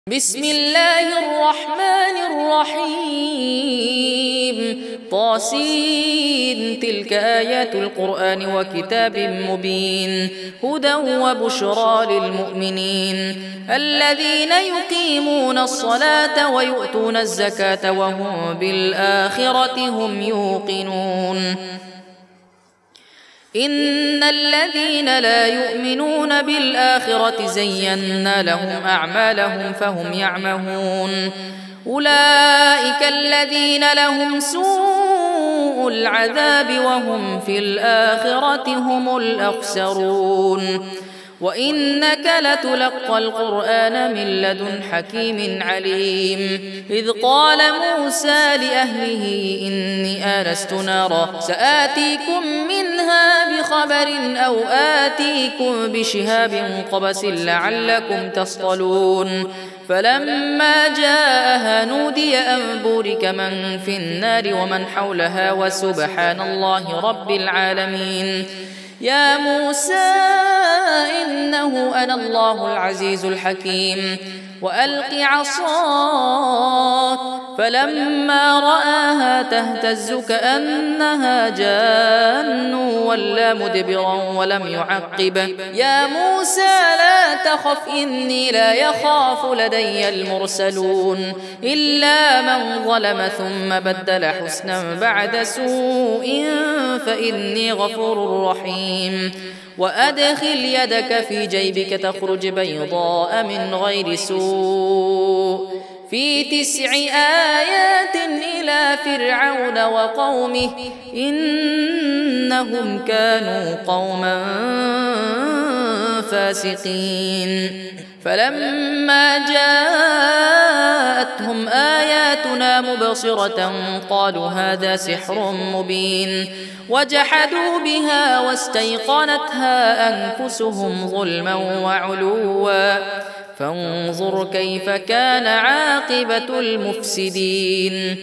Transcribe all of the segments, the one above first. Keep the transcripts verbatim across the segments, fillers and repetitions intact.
بسم الله الرحمن الرحيم طاسين تلك آيات القرآن وكتاب مبين هدى وبشرى للمؤمنين الذين يقيمون الصلاة ويؤتون الزكاة وهم بالآخرة هم يوقنون إن الذين لا يؤمنون بالآخرة زينا لهم أعمالهم فهم يعمهون أولئك الذين لهم سوء العذاب وهم في الآخرة هم الأخسرون وإنك لتلقى القرآن من لدن حكيم عليم إذ قال موسى لأهله إني آنست نارا سآتيكم منها بخبر أو آتيكم بشهاب قبس لعلكم تصطلون فلما جاءها نودي أن بورك من في النار ومن حولها وسبحان الله رب العالمين يا موسى إنه أنا الله العزيز الحكيم وألق عصاك فلما رآها تهتز كأنها جان ولا مدبرا ولم يعقب يا موسى لا تخف إني لا يخاف لدي المرسلون إلا من ظلم ثم بدل حسنا بعد سوء فإني غفور رحيم وأدخل يدك في جيبك تخرج بيضاء من غير سوء في تسع آيات إلى فرعون وقومه إنهم كانوا قوما فاسقين فلما جاءتهم آياتنا مبصرة قالوا هذا سحر مبين وجحدوا بها واستيقنتها أنفسهم ظلما وعلوا فانظر كيف كان عاقبة المفسدين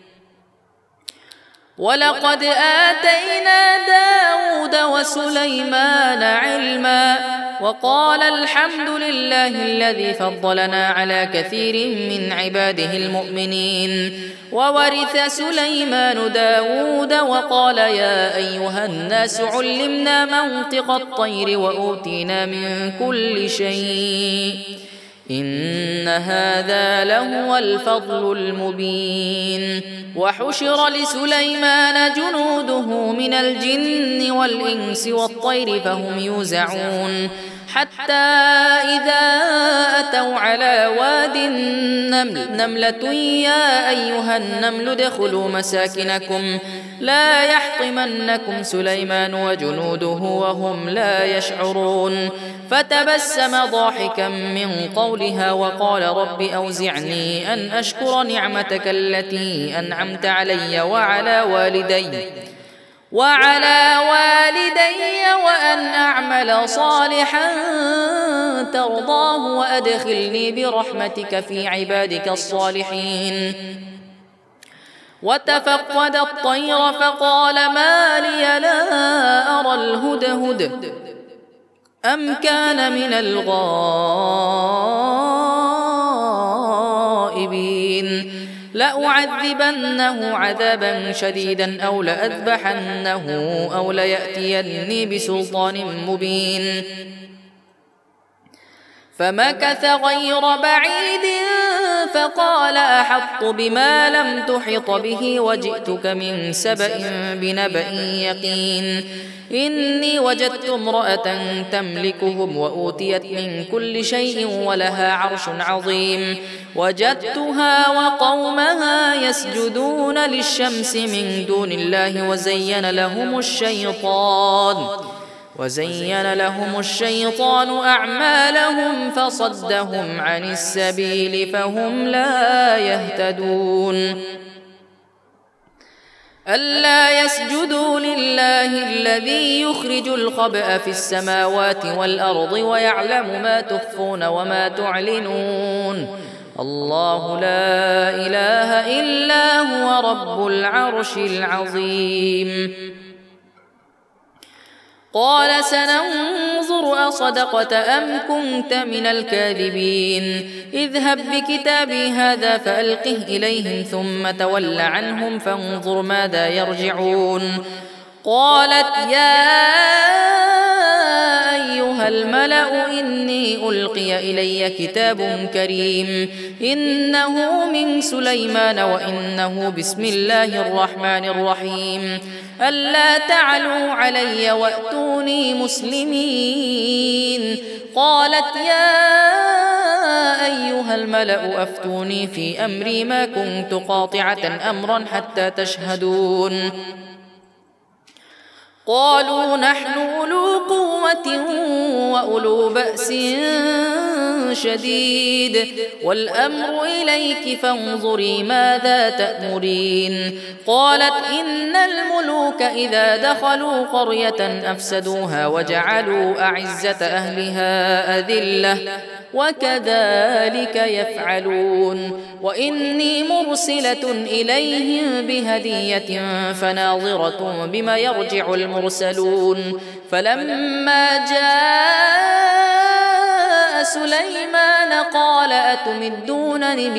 ولقد آتينا داود وسليمان علما وقال الحمد لله الذي فضلنا على كثير من عباده المؤمنين وورث سليمان داود وقال يا أيها الناس علمنا منطق الطير وأوتينا من كل شيء إن هذا لهو الفضل المبين وحشر لسليمان جنوده من الجن والإنس والطير فهم يوزعون حتى إذا أتوا على واد النمل نملة يا أيها النمل ادخلوا مساكنكم لا يحطمنكم سليمان وجنوده وهم لا يشعرون فتبسم ضاحكا من قولها وقال رب أوزعني أن أشكر نعمتك التي أنعمت علي وعلى والدي وعلى والدي وأن أعمل صالحا ترضاه وأدخلني برحمتك في عبادك الصالحين وتفقد الطير فقال ما لي لا أرى الهدهد أم كان من الغائبين لأعذبنه عذابا شديدا أو لأذبحنه أو ليأتيني بسلطان مبين فمكث غير بعيد فقال أحط بما لم تحط به وجئتك من سبأ بنبأ يقين إني وجدت امرأة تملكهم وأوتيت من كل شيء ولها عرش عظيم وجدتها وقومها يسجدون للشمس من دون الله وزين لهم الشيطان وزين لهم الشيطان أعمالهم فصدهم عن السبيل فهم لا يهتدون ألا يسجدوا لله الذي يخرج الخبأ في السماوات والأرض ويعلم ما تخفون وما تعلنون الله لا إله إلا هو رب العرش العظيم قال سننظر أصدقت أم كنت من الكاذبين اذهب بكتابي هذا فألقه إليهم ثم تول عنهم فانظر ماذا يرجعون قالت يا أيها الملأ إني ألقي إلي كتاب كريم إنه من سليمان وإنه بسم الله الرحمن الرحيم ألا تعلوا علي وأتوني مسلمين قالت يا أيها الملأ أفتوني في أمري ما كنت قاطعة أمرا حتى تشهدون قالوا نحن أولو قوة وأولو بأس شديد والأمر إليك فانظري ماذا تأمرين قالت إن الملوك إذا دخلوا قرية أفسدوها وجعلوا أعزة أهلها أذلة وكذلك يفعلون وإني مرسلة إليهم بهدية فناظرة بما يرجع المرسلون فلما جاء سليمان قال أتمدونني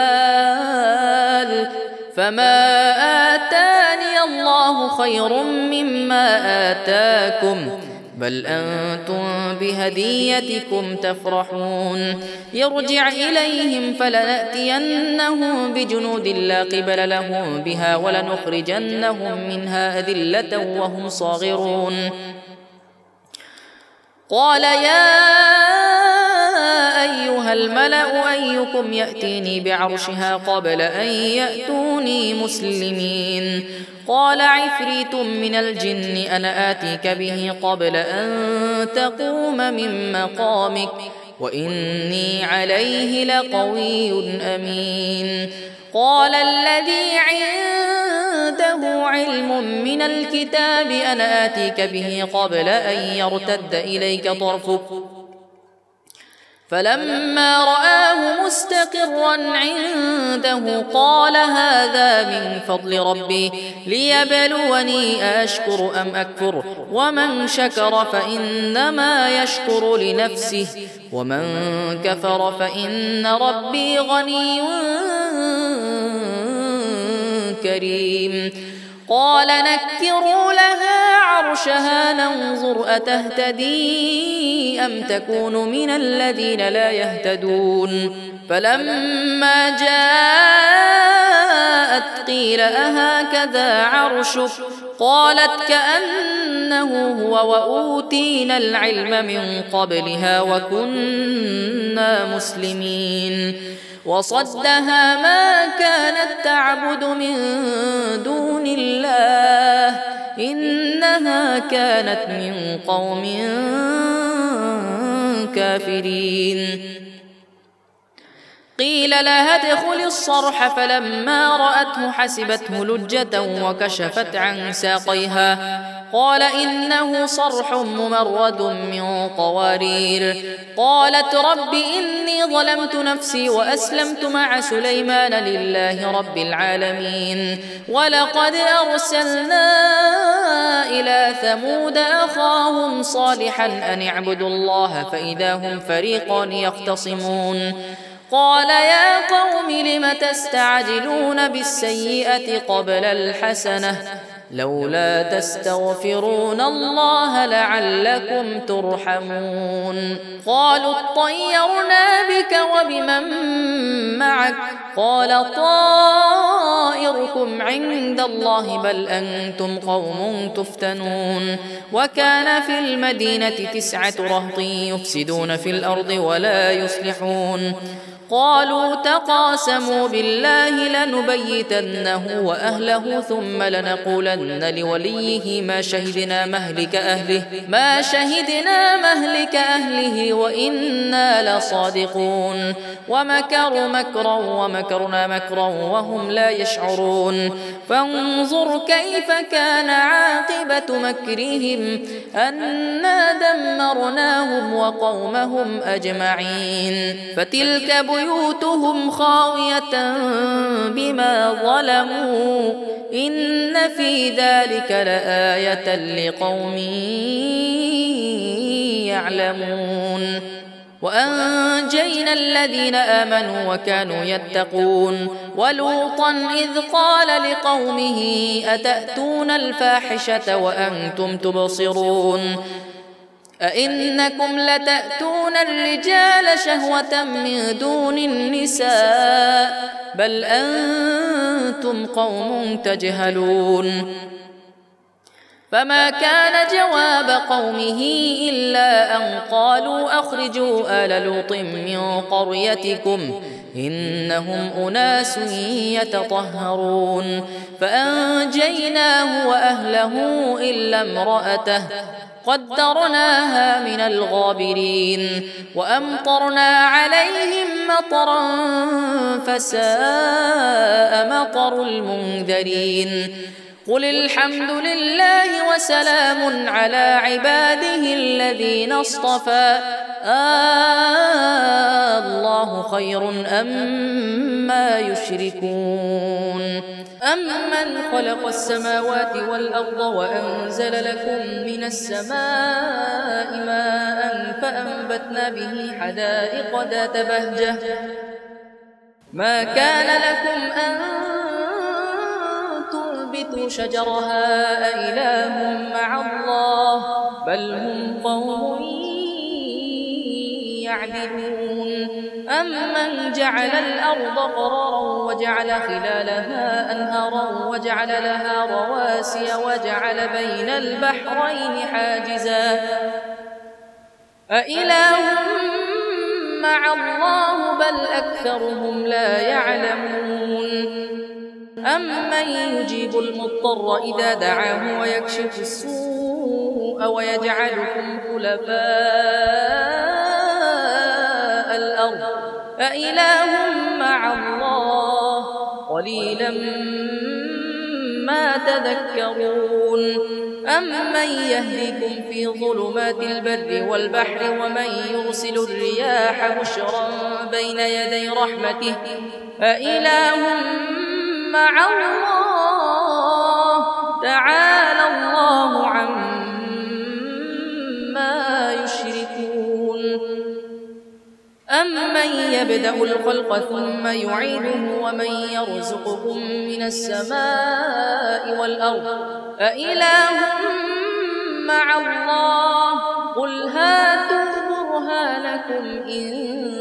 بمال فما آتاني الله خير مما آتاكم بل أنتم بهديتكم تفرحون يرجع إليهم فلنأتينهم بجنود لا قبل لهم بها ولنخرجنهم منها أذلة وهم صاغرون قال يا أيها الملأ أيكم يأتيني بعرشها قبل أن يأتوني مسلمين قال عفريت من الجن أنا آتيك به قبل أن تقوم من مقامك وإني عليه لقوي أمين قال الذي عنده علم من الكتاب أنا آتيك به قبل أن يرتد إليك طرفك فلما رآه مستقرا عنده قال هذا من فضل ربي ليبلوني أشكر أم أكفر ومن شكر فإنما يشكر لنفسه ومن كفر فإن ربي غني كريم قال نكروا لها عرشها ننظر أتهتدي أم تكون من الذين لا يهتدون فلما جاءت قيل أهكذا عرشك قالت كأنه هو وأوتينا العلم من قبلها وكنا مسلمين وصدها ما كانت تعبد من دون الله إنها كانت من قوم كافرين قيل لها ادخل الصرح فلما رأته حسبته لجة وكشفت عن ساقيها قال إنه صرح ممرد من قوارير قالت رب إني ظلمت نفسي وأسلمت مع سليمان لله رب العالمين ولقد أرسلنا إلى ثمود أخاهم صالحا أن اعبدوا الله فإذا هم فريقان يختصمون قال يا قوم لم تستعجلون بالسيئة قبل الحسنة لولا تستغفرون الله لعلكم ترحمون قالوا اطيرنا بك وبمن معك قال طائركم عند الله بل أنتم قوم تفتنون وكان في المدينة تسعة رهط يفسدون في الأرض ولا يصلحون قالوا تقاسموا بالله لنبيتنه وأهله ثم لنقولن لوليه ما شهدنا مهلك أهله ما شهدنا مهلك أهله وإنا لصادقون ومكروا مكرا ومكرنا مكرا وهم لا يشعرون فانظر كيف كان عاقبة مكرهم أنا دمرناهم وقومهم أجمعين فتلك بيوتهم بيوتهم خاوية بما ظلموا إن في ذلك لآية لقوم يعلمون وأنجينا الذين آمنوا وكانوا يتقون ولوطا إذ قال لقومه أتأتون الفاحشة وأنتم تبصرون أئنكم لتأتون الرجال شهوة من دون النساء بل أنتم قوم تجهلون فما كان جواب قومه إلا أن قالوا أخرجوا آل لوط من قريتكم إنهم أناس يتطهرون فأنجيناه وأهله إلا امرأته قدرناها من الغابرين وأمطرنا عليهم مطرا فساء مطر المنذرين قل الحمد لله وسلام على عباده الذين اصطفى آه الله خير أما يشركون أمن خلق السماوات والأرض وأنزل لكم من السماء ماء فأنبتنا به حدائق ذات بهجة ما كان لكم أن تنبتوا شجرها أإله مع الله بل هم قوم يعدلون أمن جعل الأرض قرارا وجعل خلالها أنهارا وجعل لها رواسي وجعل بين البحرين حاجزا أإله مع الله بل أكثرهم لا يعلمون أمن يجيب المضطر إذا دعاه ويكشف السوء ويجعلكم خلفاء الأرض أإله مع الله قليلا ما تذكرون أمن يهديكم في ظلمات البر والبحر ومن يرسل الرياح بشرا بين يدي رحمته أإله مع الله تعالى الله عما يشركون أمن يبدأ الخلق ثم يعيده ومن يرزقكم من السماء والأرض أإله مع الله قل هاتوا برهانكم إن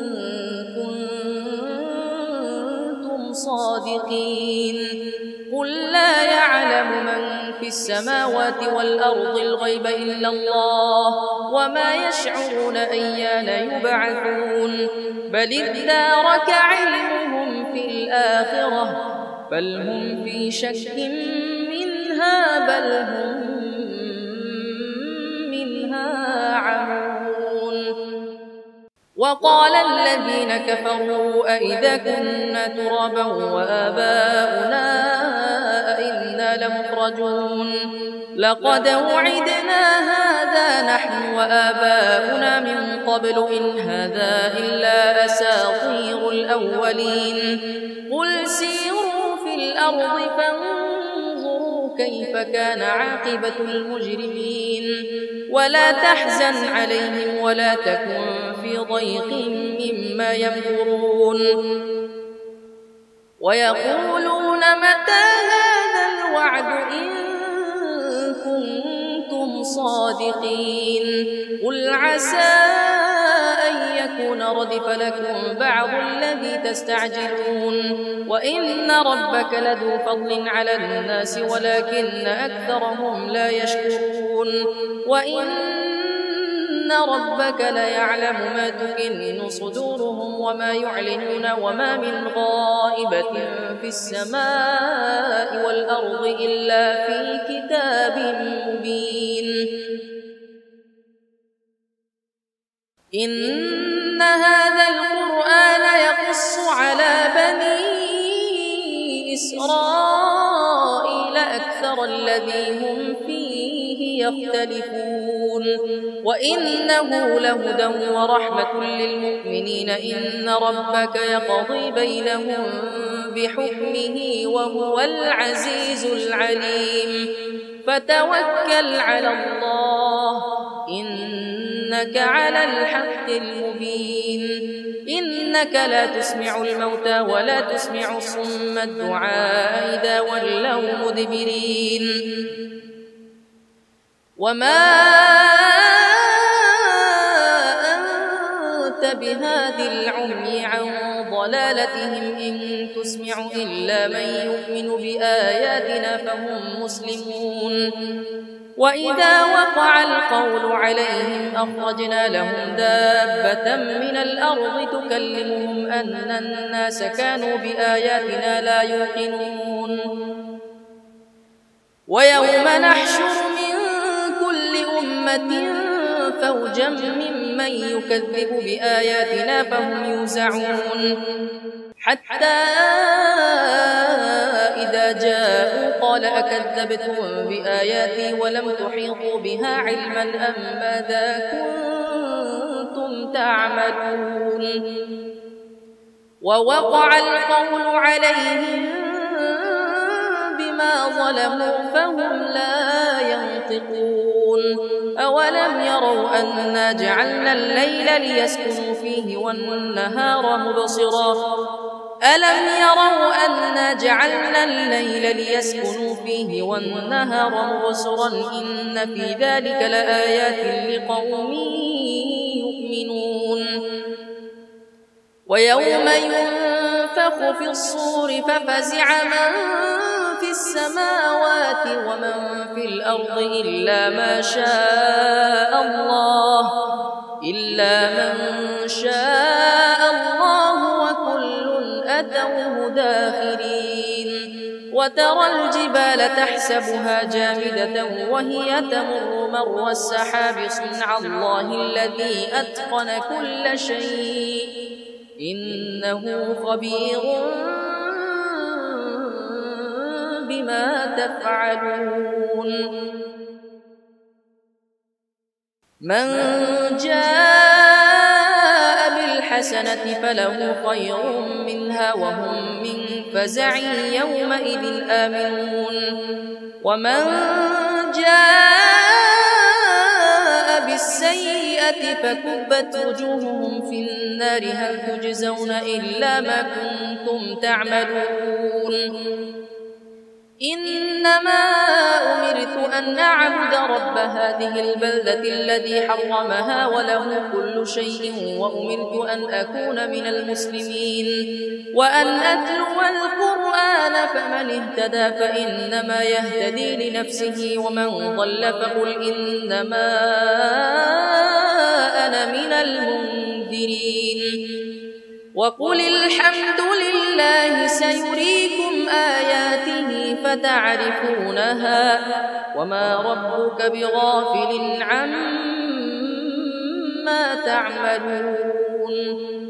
كنتم صادقين قل لا يعلم من في السماوات والأرض الغيب إلا الله وما يشعرون أيان يبعثون بل ادارك علمهم في الآخرة بل هم في شك منها بل هم منها عمون وقال الذين كفروا أئذا كنا ترابا وآباؤنا أئنا لمخرجون لقد وعدنا هذا نحن وآباؤنا من قبل إن هذا إلا أساطير الأولين قل سيروا في الأرض فانظروا كيف كان عاقبة المجرمين ولا تحزن عليهم ولا تكن في ضيق مما يمكرون ويقولون متى هذا الوعد إن كنتم صادقين قل عسى أن يكون ردف لكم بعض الذي تستعجلون وإن ربك لذو فضل على الناس ولكن أكثرهم لا يشكرون وإن ربك ليعلم ما تكن صدورهم وما يعلنون وما من غائبة في السماء والأرض إلا في كتاب مبين إن هذا القرآن يقص على بني إسرائيل أكثر الذي هم فيه يختلفون وإنه لهدى ورحمة للمؤمنين إن ربك يقضي بينهم بحكمه وهو العزيز العليم فتوكل على الله إنك على الحق المبين إنك لا تسمع الموتى ولا تسمع الصم الدعاء إذا ولوا مدبرين وما أنت بهاد العمي عن ضلالتهم إن تسمع إلا من يؤمن بآياتنا فهم مسلمون وإذا وقع القول عليهم أخرجنا لهم دابة من الأرض تكلمهم أن الناس كانوا بآياتنا لا يوقنون ويوم نحشر من كل أمة فوجا ممن يكذب بآياتنا فهم يوزعون حتى إذا جاءوا قال أكذبتم بآياتي ولم تحيطوا بها علما أم ماذا كنتم تعملون ووقع القول عليهم بما ظلموا فهم لا ينطقون أولم يروا أنا جعلنا الليل ليسكنوا فيه والنهار مبصرا ألم يروا أنا جعلنا الليل ليسكنوا فيه والنهار مبصرا إن في ذلك لآيات لقوم يؤمنون ويوم ينفخ في الصور ففزع من في السماوات ومن في الأرض إلا ما شاء الله إلا من شاء الله وكل أتوه داخرين وترى الجبال تحسبها جامدة وهي تمر مر السحاب صنع الله الذي أتقن كل شيء إنه خبير بما تفعلون من جاء بالحسنة فله خير منها وهم من فزع يومئذ آمنون ومن جاء بالسيئة فكبت وجوههم في النار هل تجزون إلا ما كنتم تعملون إنما أمرت أن أعبد رب هذه البلدة الذي حرمها وله كل شيء وأمرت أن أكون من المسلمين وأن أتلو القرآن فمن اهتدى فإنما يهتدي لنفسه ومن ضل فقل إنما أنا من المنذرين وقل الحمد لله سيريكم آياته فتعرفونها وما ربك بغافل عما تعملون